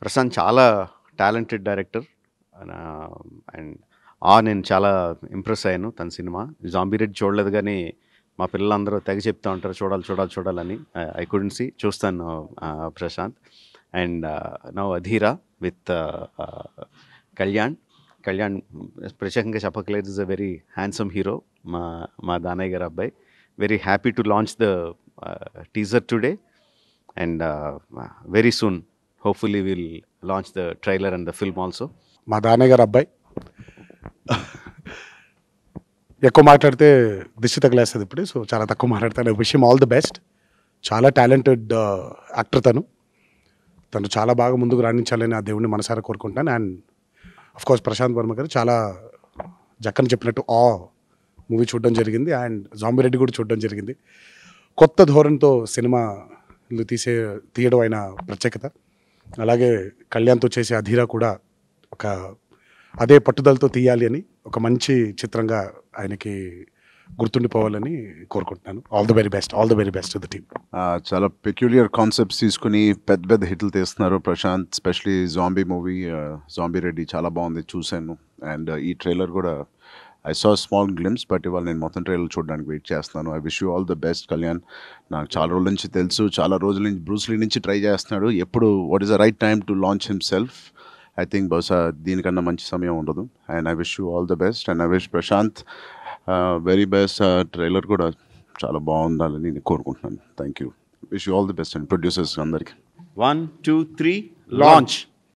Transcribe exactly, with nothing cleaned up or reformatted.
ప్రశాంత్ చాలా talented director and ఆ నేను చాలా ఇంప్రెస్ అయ్యాను తన సినిమా. జాంబీ రెడ్డి చూడలేదు కానీ మా పిల్లలందరూ తెగ చెప్తా ఉంటారు చూడాలి చూడాలి చూడాలని. ఐ కుడెంట్ సీ, చూస్తాను Prashanth. And now Adhira with Kalyan. Kalyan ప్రత్యేకంగా చెప్పకలేదు, is a very handsome hero, మా మా దానయ్య గారు అబ్బాయి. Very happy to launch the teaser today and very soon hopefully will launch the trailer and the film also. మా దానయ్య గారు అబ్బాయి ఎక్కువ మాట్లాడితే దిష్టి తగిలేస్తుంది ఇప్పుడు, సో చాలా తక్కువ మాట్లాడతాను. Wish him all the best. చాలా టాలెంటెడ్ యాక్టర్ తను. తను చాలా బాగా ముందుకు రాణించాలని ఆ దేవుడిని మనసారా కోరుకుంటాను. And of course Prashanth Varma గారు చాలా జక్కని చెప్పినట్టు ఆ మూవీ చూడడం జరిగింది. అండ్ జాంబీ రెడ్డి కూడా చూడడం జరిగింది. కొత్త ధోరణితో సినిమాలు తీసే తీయడం ఆయన ప్రత్యేకత. అలాగే కళ్యాణ్తో చేసే అధీరా కూడా ఒక అదే పట్టుదలతో తీయాలి అని, ఒక మంచి చిత్రంగా ఆయనకి గుర్తుండిపోవాలని కోరుకుంటున్నాను. All the very best, all the very best to the team. చాలా పెక్యులియర్ కాన్సెప్ట్స్ తీసుకుని పెద్ద పెద్ద హిట్లు తీస్తున్నారు Prashanth. Specially zombie movie, zombie Reddy చాలా బాగుంది, చూశాను. అండ్ ఈ ట్రైలర్ కూడా I saw small glimpse, but ఇవాళ నేను మొత్తం ట్రైలర్ చూడడానికి వెయిట్ చేస్తున్నాను. I wish you all the best Kalyan. నాకు చాలా రోజుల నుంచి తెలుసు, చాలా రోజుల నుంచి బ్రూస్లీ నుంచి ట్రై చేస్తున్నాడు. ఎప్పుడు what is the right time to launch himself. I think బహుశా దీనికన్నా మంచి సమయం ఉండదు. And I wish you all the best. And I wish Prashanth very best. Trailer కూడా చాలా బాగుండాలని నేను కోరుకుంటున్నాను. Thank you. Wish you all the best. And producers అందరికీ వన్ టూ త్రీ లాంచ్.